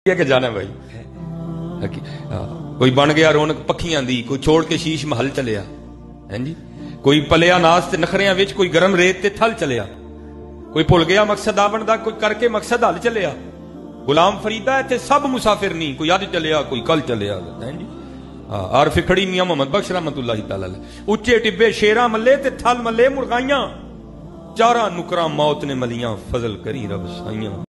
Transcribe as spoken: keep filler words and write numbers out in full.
के जाना भाई कोई बन गया रौनक पखियां दी, कोई छोड़ के शीश महल चलिया है जी, कोई पलिया नास ते नखरियां विच, कोई गरम रेत ते थल चलिया, कोई भुल गया मकसद आ बनदा, कोई करके मकसद हल चलिया। गुलाम फरीदा इत्थे सब मुसाफिर नहीं, कोई अज चलिया कोई कल चलिया है जी। आर फिखड़ी मियां मोहम्मद बख्श रहमतुल्लाह तआला अलैह, उच्चे टिब्बे शेरा मल्ले ते थल मल्ले मुर्गाइयां, चारा नुकरा मौत ने मलियां, फजल करी रब साइयां।